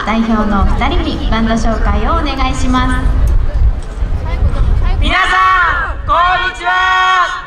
代表の2人にバンド紹介をお願いします。 皆さんこんにちは。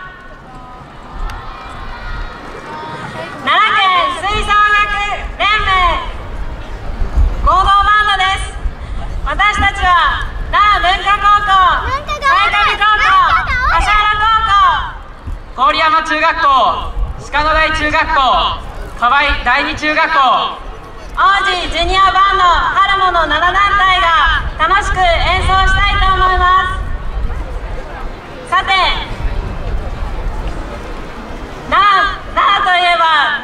奈良県吹奏楽連盟合同バンドです。私たちは奈良文化高校、西上高校、橿原高校、郡山中学校、鹿野台中学校、河合第二中学校、王子ジュニアバンド春モの7団体が楽しく演奏したいと思います。さて、奈良といえば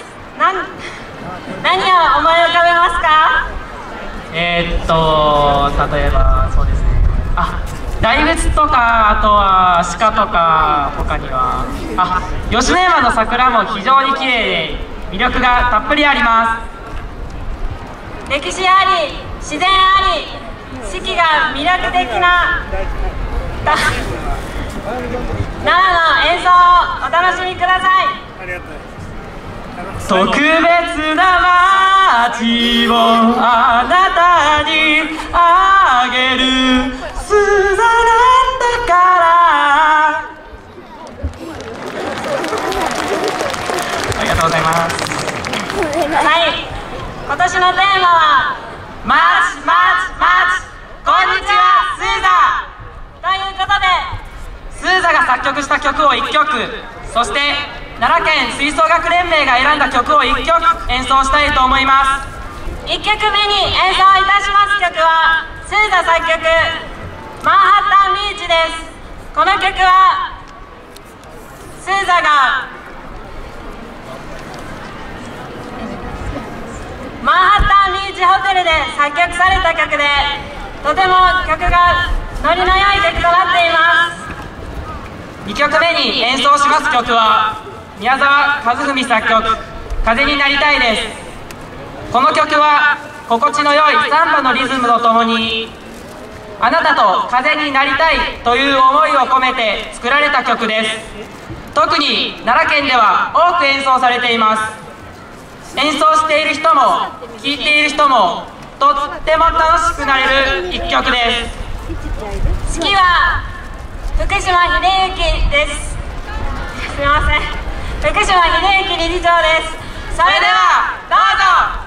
何を思い浮かべますか？ 例えばそうですね、大仏とか、あとは鹿とか、他には吉野山の桜も非常に綺麗で魅力がたっぷりあります。 歴史あり自然あり四季が魅力的な奈良の演奏をお楽しみください。 特別な街をあなたにあげるスザなんだから。ありがとうございます。 はい、今年のテーマはマーチマーチマーチこんにちはスーザということで、 スーザが作曲した曲を1曲、そして奈良県吹奏楽連盟が選んだ曲を1曲演奏したいと思います。 1曲目に演奏いたします曲はスーザ作曲マンハッタンビーチです。この曲はスーザがマンハッタンビーチホテルで作曲された曲で、とても曲がノリの良い曲となっています。 2曲目に演奏します曲は宮沢和文作曲「風になりたい」です。この曲は心地の良いサンバのリズムとともにあなたと風になりたいという思いを込めて作られた曲です。特に奈良県では多く演奏されています。演奏している人も聴いている人もとっても楽しくなれる一曲です。 指揮は福島秀幸です。すみません、福島秀幸理事長です。それではどうぞ。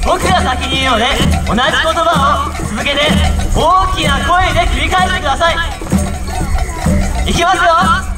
僕が先に言うので同じ言葉を続けて大きな声で繰り返してください。いきますよ。